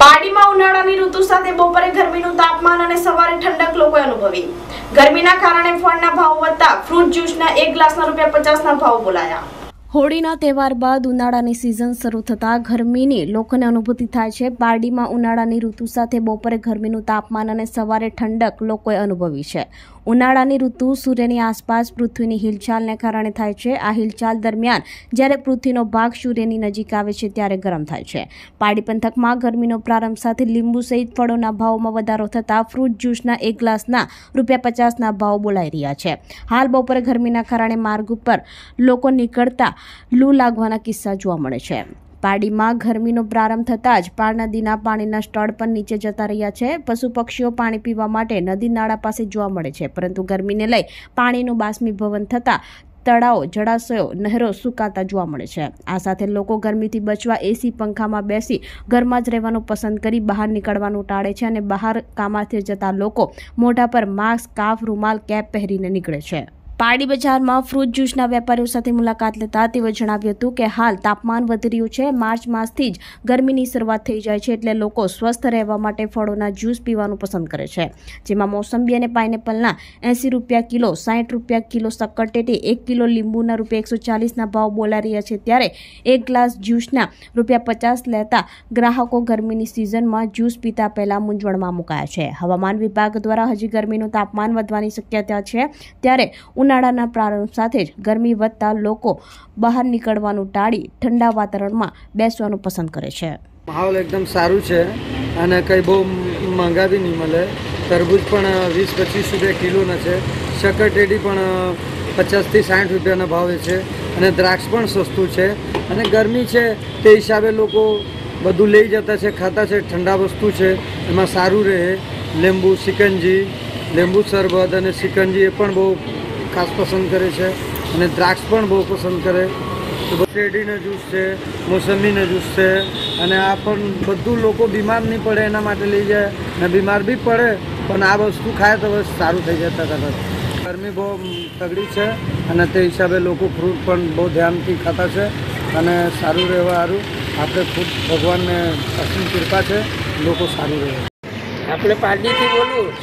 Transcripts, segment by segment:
પાડીમાં ઉનાળાની ઋતુ સાથે બપોરે ગરમીનું તાપમાન અને સવારે ઠંડક લોકોએ અનુભવી। ગરમીના કારણે ફળના ભાવ વધતા ફ્રૂટ જ્યુસના 1 ગ્લાસના ₹50ના ભાવ બોલાયા। હોળીના તહેવાર બાદ ઉનાળાની સિઝન શરૂ થતાં ગરમીની લોકોને અનુભૂતિ થાય છે। પારડીમાં ઉનાળાની ઋતુ સાથે બપોરે ગરમીનું તાપમાન અને સવારે ઠંડક લોકોએ અનુભવી છે। ઉનાળાની ઋતુ સૂર્યની આસપાસ પૃથ્વીની હિલચાલને કારણે થાય છે। આ હિલચાલ દરમિયાન જ્યારે પૃથ્વીનો ભાગ સૂર્યની નજીક આવે છે ત્યારે ગરમ થાય છે। પારડી પંથકમાં ગરમીનો પ્રારંભ સાથે લીંબુ સહિત ફળોના ભાવમાં વધારો થતાં ફ્રૂટ જ્યુસના 1 ગ્લાસના ₹50ના ભાવ બોલાઈ રહ્યા છે। હાલ બપોરે ગરમીના કારણે માર્ગ ઉપર લોકો નીકળતા લૂ લાગવાના કિસ્સા જોવા મળે છે। પારડીમાં ગરમીનો પ્રારંભ થતાં જ પાર નદીના પાણીના સ્તર પણ નીચે જતા રહ્યા છે। પશુ પક્ષીઓ પાણી પીવા માટે નદી નાળા પાસે જોવા મળે છે, પરંતુ ગરમીને લઈ પાણીનું બાષ્પીભવન થતાં તળાવો, જળાશયો, નહેરો સુકાતા જોવા મળે છે। આ સાથે લોકો ગરમીથી બચવા એસી પંખામાં બેસી ઘરમાં જ રહેવાનું પસંદ કરી બહાર નીકળવાનું ટાળે છે અને બહાર કામથી જતા લોકો મોઢા પર માસ્ક, સ્કાર્ફ, રૂમાલ, કેપ પહેરીને નીકળે છે। પારડી બજારમાં ફ્રૂટ જ્યુસના વેપારીઓ સાથે મુલાકાત લેતા તેઓએ જણાવ્યું હતું કે હાલ તાપમાન વધી રહ્યું છે। માર્ચ માસથી જ ગરમીની શરૂઆત થઈ જાય છે, એટલે લોકો સ્વસ્થ રહેવા માટે ફળોના જ્યુસ પીવાનું પસંદ કરે છે, જેમાં મોસંબી અને પાઇનેપલના ₹80 કિલો, ₹60 કિલો સક્કરટેટી, 1 કિલો લીંબુના ₹140ના ભાવ બોલાઈ રહ્યા છે। ત્યારે 1 ગ્લાસ જ્યુસના ₹50 લેતા ગ્રાહકો ગરમીની સિઝનમાં જ્યુસ પીતા પહેલા મૂંઝવણમાં મુકાયા છે। હવામાન વિભાગ દ્વારા હજી ગરમીનું તાપમાન વધવાની શક્યતા છે, ત્યારે ઉનાળાના પ્રારંભ સાથે જ ગરમી વધતા લોકો બહાર નીકળવાનું ટાળી ઠંડા વાતાવરણમાં બેસવાનું પસંદ કરે છે। માહોલ એકદમ સારું છે અને કંઈ બહુ મોંઘા બી નહીં મળે। તરબૂચ પણ ₹20-25 કિલોના છે, શક્કરટેટી પણ ₹50થી ₹60ના ભાવે છે અને દ્રાક્ષ પણ સસ્તું છે અને ગરમી છે તે હિસાબે લોકો બધું લઈ જતા છે, ખાતા છે। ઠંડા વસ્તુ છે એમાં સારું રહે। લીંબુ સિકંજી, લીંબુ શરબત અને સિકંજી એ પણ બહુ ખાસ પસંદ કરે છે અને દ્રાક્ષ પણ બહુ પસંદ કરે। શેરડીનો જ્યુસ છે, મોસંબીનો જ્યુસ છે અને આ પણ બધું લોકો બીમાર નહીં પડે એના માટે લઈ જાય ને બીમાર બી પડે પણ આ વસ્તુ ખાય તો બસ સારું થઈ જાય તરત। ગરમી બહુ તગડી છે અને તે હિસાબે લોકો ફ્રૂટ પણ બહુ ધ્યાનથી ખાતા છે અને સારું રહેવા સારું આપણે ખુદ ભગવાનને અસીમ કૃપા છે, લોકો સારું રહે। આપણે પારડીથી બોલું,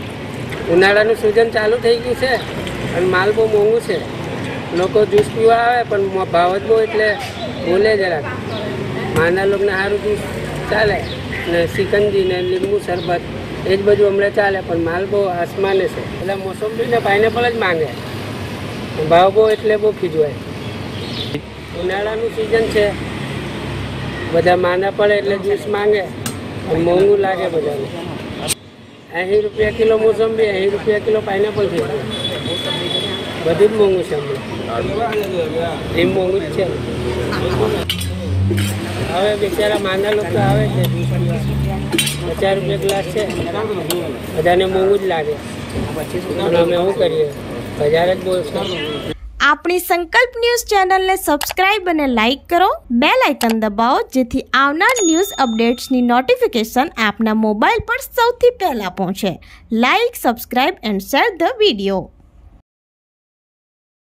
ઉનાળાનું સિઝન ચાલુ થઈ ગયું છે અને માલ બહુ મોંઘું છે। લોકો જ્યુસ પીવા આવે પણ ભાવ જ બહુ એટલે બોલે જરાક। માના લોકોને સારું જ્યુસ ચાલે ને સિકંજી ને લીંબુ શરબત એ જ બધું હમણાં ચાલે, પણ માલ બહુ આસમાને છે એટલે મોસંબી ને પાઇનેપલ જ માંગે। ભાવ બહુ એટલે બહુ ખીજવાય। ઉનાળાનું સિઝન છે, બધા માના પડે એટલે જ્યુસ માંગે અને મોંઘું લાગે બધાને। ₹80 કિલો મોસંબી, ₹80 કિલો પાઇનેપલ થઈ ગયું, બધું જ મોંઘું છે હમણાં। એમ મોંઘું જ છે। હવે બિચારા માના લોકો આવે છે ₹50 ગ્લાસ છે, બધાને મોંઘું જ લાગે અને અમે શું કરીએ, બજાર જ બહુ છે। આપણી સંકલ્પ ન્યૂઝ ચેનલને સબસ્ક્રાઇબ અને લાઇક કરો, બેલ આઇકન દબાવો, જેથી આવનાર ન્યૂઝ અપડેટ્સની નોટિફિકેશન આપના મોબાઈલ પર સૌથી પહેલા પહોંચે। Like, subscribe and share the video.